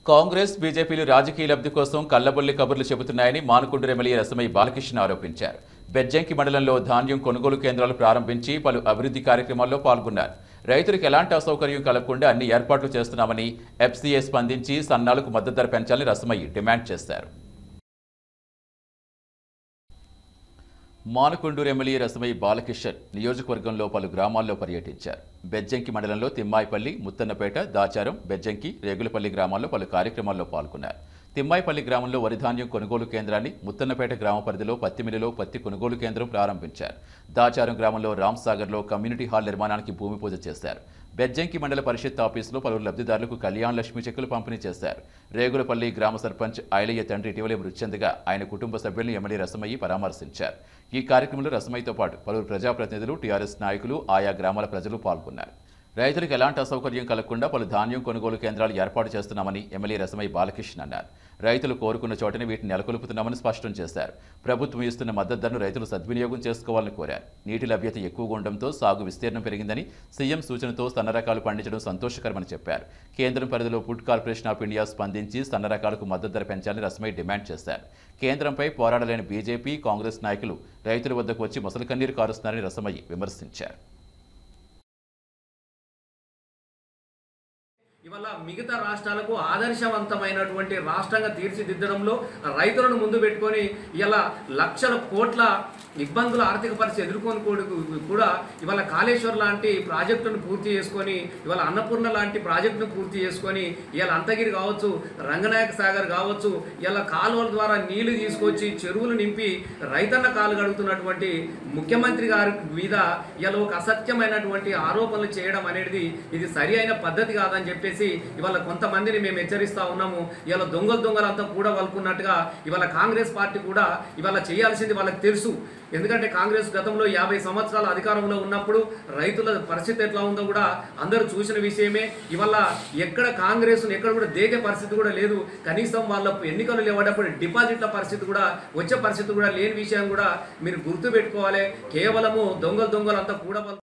కాంగ్రెస్ బీజేపీలు రాజకీయ లబ్ధి కోసం కళ్లబొల్లి కబుర్లు చెబుతున్నాయని మానుకొండూరు ఎమ్మెల్యే రసమై బాలకృష్ణ ఆరోపించారు. బెజ్జంకి మండలంలో ధాన్యం కొనుగోలు కేంద్రాలు ప్రారంభించి పలు అభివృద్ధి కార్యక్రమాల్లో పాల్గొన్నారు. రైతులకు ఎలాంటి అసౌకర్యం కలగకుండా అన్ని ఏర్పాట్లు చేస్తున్నామని ఎఫ్సీఏ స్పందించి సన్నాలకు మద్దతు ధర పెంచాలని రసమై డిమాండ్ చేశారు. మానుకొండూరు ఎమ్మెల్యే రసమై బాలకిషన్ నియోజకవర్గంలో పలు గ్రామాల్లో పర్యటించారు. బెజ్జంకి మండలంలో తిమ్మాయిపల్లి, ముత్తన్నపేట, దాచారం, బెజ్జంకి, రేగులపల్లి గ్రామాల్లో పలు కార్యక్రమాల్లో పాల్గొన్నారు. తిమ్మాయిపల్లి గ్రామంలో వరిధాన్యం కొనుగోలు కేంద్రాన్ని, ముత్తన్నపేట గ్రామ పరిధిలో పత్తి మిల్లులో పత్తి కొనుగోలు కేంద్రం ప్రారంభించారు. దాచారం గ్రామంలో రామ్సాగర్లో కమ్యూనిటీ హాల్ నిర్మాణానికి భూమి పూజ చేశారు. బెజ్జంకి మండల పరిషత్ ఆఫీసులో పలువురు లబ్ధిదారులకు కళ్యాణ్ లక్ష్మి చెక్కులు పంపిణీ చేశారు. రేగులపల్లి గ్రామ సర్పంచ్ ఐలయ్య తండ్రి ఇటీవలే మృతి చెందగా ఆయన కుటుంబ సభ్యులను ఎమ్మెల్యే రసమయ్యి పరామర్శించారు. ఈ కార్యక్రమంలో రసమయ్యతో పాటు పలువురు ప్రజాప్రతినిధులు, టీఆర్ఎస్ నాయకులు, ఆయా గ్రామాల ప్రజలు పాల్గొన్నారు. రైతులకు ఎలాంటి అసౌకర్యం కలగకుండా పలు ధాన్యం కొనుగోలు కేంద్రాలు ఏర్పాటు చేస్తున్నామని ఎమ్మెల్యే రసమై బాలకృష్ణ అన్నారు. రైతులు కోరుకున్న చోటనే వీటిని నెలకొల్పుతున్నామని స్పష్టం చేశారు. ప్రభుత్వం ఇస్తున్న మద్దతు ధరను రైతులు సద్వినియోగం చేసుకోవాలని కోరారు. నీటి లభ్యత ఎక్కువగా ఉండడంతో సాగు విస్తీర్ణం పెరిగిందని, సీఎం సూచనతో సన్న రకాలు పండించడం సంతోషకరమని చెప్పారు. కేంద్రం పరిధిలో ఫుడ్ కార్పొరేషన్ ఆఫ్ ఇండియా స్పందించి సన్న రకాలకు మద్దతు ధర పెంచాలని రసమై డిమాండ్ చేశారు. కేంద్రంపై పోరాడలేని బీజేపీ, కాంగ్రెస్ నాయకులు రైతుల వద్దకు వచ్చి మొసలి కన్నీరు కారుస్తున్నారని రసమై విమర్శించారు. ఇవాళ మిగతా రాష్ట్రాలకు ఆదర్శవంతమైనటువంటి రాష్ట్రంగా తీర్చిదిద్దడంలో రైతులను ముందు పెట్టుకొని ఇలా లక్షల కోట్ల ఇబ్బందులు ఆర్థిక పరిస్థితి ఎదుర్కొని కూడా ఇవాళ కాళేశ్వర్ లాంటి ప్రాజెక్టును పూర్తి చేసుకొని, ఇవాళ అన్నపూర్ణ లాంటి ప్రాజెక్టును పూర్తి చేసుకొని, ఇవాళ అంతగిరి కావచ్చు, రంగనాయక సాగర్ కావచ్చు, ఇలా కాలువల ద్వారా నీళ్లు తీసుకొచ్చి చెరువులు నింపి రైతన్న కాలు గడుగుతున్నటువంటి ముఖ్యమంత్రి గారి మీద ఇలా ఒక అసత్యమైనటువంటి ఆరోపణలు చేయడం అనేది ఇది సరి అయిన పద్ధతి కాదని చెప్పేసి ఇవాళ కొంతమందిని మేము హెచ్చరిస్తా ఉన్నాము. ఇవాళ దొంగలంతా కూడా వలుకున్నట్టుగా ఇవాళ కాంగ్రెస్ పార్టీ కూడా ఇవాళ చేయాల్సింది వాళ్ళకి తెలుసు. ఎందుకంటే కాంగ్రెస్ గతంలో 50 సంవత్సరాల అధికారంలో ఉన్నప్పుడు రైతుల పరిస్థితి ఎట్లా ఉందో కూడా అందరూ చూసిన విషయమే. ఇవాళ ఎక్కడ కాంగ్రెస్ను ఎక్కడ కూడా దేకే పరిస్థితి కూడా లేదు. కనీసం వాళ్ళ ఎన్నికలు లేవడప్పుడు డిపాజిట్ల పరిస్థితి కూడా వచ్చే పరిస్థితి కూడా లేని విషయం కూడా మీరు గుర్తుపెట్టుకోవాలి. కేవలము దొంగలంతా కూడా